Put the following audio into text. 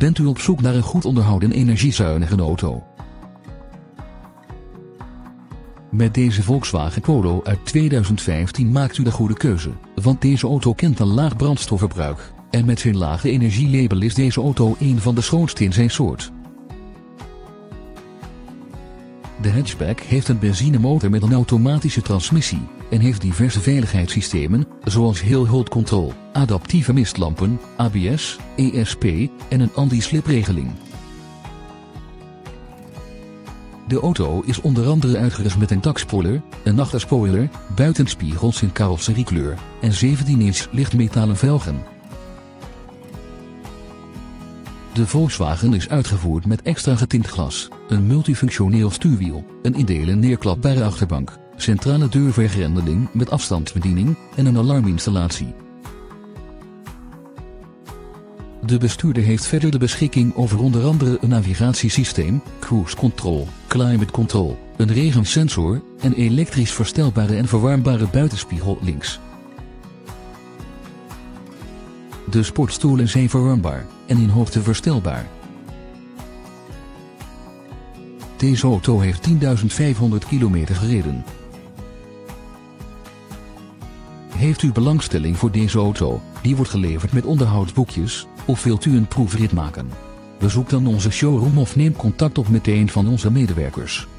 Bent u op zoek naar een goed onderhouden en energiezuinige auto? Met deze Volkswagen Polo uit 2015 maakt u de goede keuze, want deze auto kent een laag brandstofverbruik, en met zijn lage energielabel is deze auto een van de schoonste in zijn soort. De hatchback heeft een benzinemotor met een automatische transmissie en heeft diverse veiligheidssystemen, zoals Hill Hold Control, adaptieve mistlampen, ABS, ESP en een anti-slipregeling. De auto is onder andere uitgerust met een dakspoiler, een achterspoiler, buitenspiegels in carrosseriekleur en 17-inch lichtmetalen velgen. De Volkswagen is uitgevoerd met extra getint glas, een multifunctioneel stuurwiel, een in delen neerklapbare achterbank, centrale deurvergrendeling met afstandsbediening en een alarminstallatie. De bestuurder heeft verder de beschikking over onder andere een navigatiesysteem, cruise control, climate control, een regensensor en elektrisch verstelbare en verwarmbare buitenspiegel links. De sportstoelen zijn verwarmbaar en in hoogte verstelbaar. Deze auto heeft 10.500 kilometer gereden. Heeft u belangstelling voor deze auto, die wordt geleverd met onderhoudsboekjes, of wilt u een proefrit maken? Bezoek dan onze showroom of neem contact op met een van onze medewerkers.